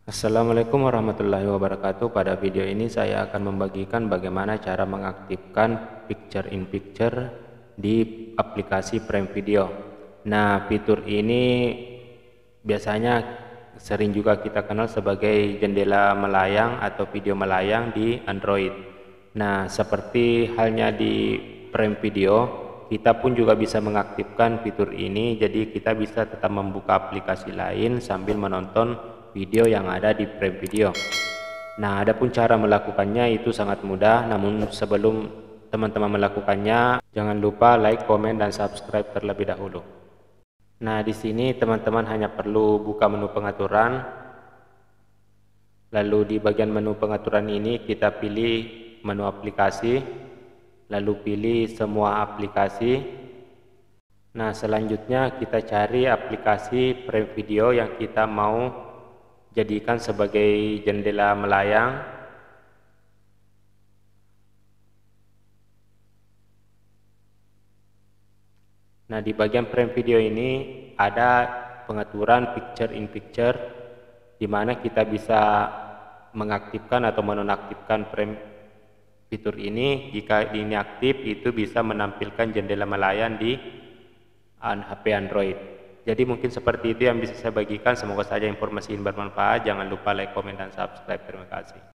Assalamualaikum warahmatullahi wabarakatuh. Pada video ini saya akan membagikan bagaimana cara mengaktifkan picture in picture di aplikasi Prime Video. Nah, fitur ini biasanya sering juga kita kenal sebagai jendela melayang atau video melayang di Android. Nah, seperti halnya di Prime Video, kita pun juga bisa mengaktifkan fitur ini, jadi kita bisa tetap membuka aplikasi lain sambil menonton video yang ada di Prime Video. Nah, adapun cara melakukannya itu sangat mudah, namun sebelum teman-teman melakukannya, jangan lupa like, komen, dan subscribe terlebih dahulu. Nah, di sini teman-teman hanya perlu buka menu pengaturan, lalu di bagian menu pengaturan ini kita pilih menu aplikasi, lalu pilih semua aplikasi. Nah, selanjutnya kita cari aplikasi Prime Video yang kita mau jadikan sebagai jendela melayang. Nah, di bagian Prime Video ini ada pengaturan picture in picture, di mana kita bisa mengaktifkan atau menonaktifkan fitur ini. Jika ini aktif, itu bisa menampilkan jendela melayang di HP Android. Jadi mungkin seperti itu yang bisa saya bagikan. Semoga saja informasi ini bermanfaat. Jangan lupa like, komen, dan subscribe. Terima kasih.